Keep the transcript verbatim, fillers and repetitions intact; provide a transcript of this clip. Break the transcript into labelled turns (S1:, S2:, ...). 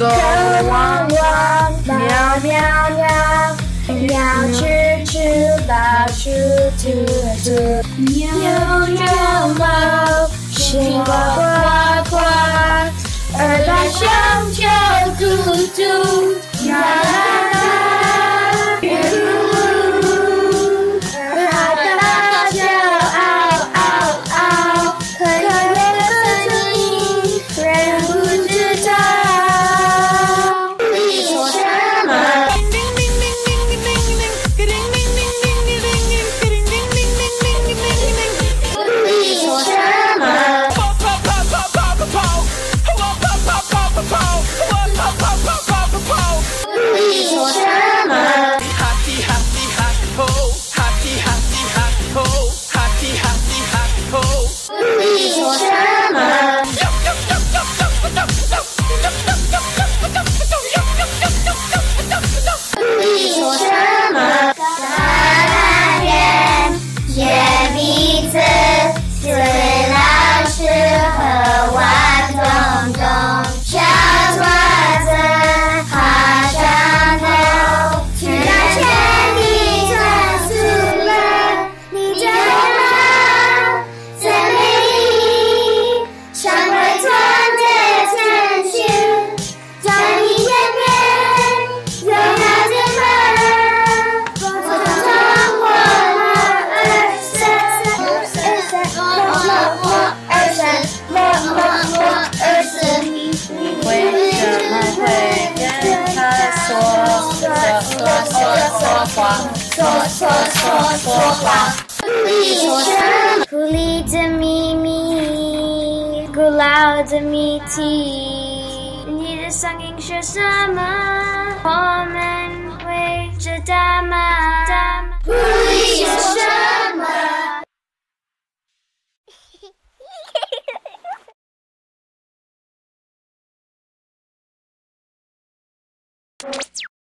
S1: 狗汪汪，喵喵喵，鸟吃吃，老鼠吐吐，牛有毛，青蛙呱呱，二大熊就嘟嘟，啦啦啦。 说说说说谎，狐狸的秘密，古老的谜题，你的声音是什么？我们会知道吗？狐狸说什么？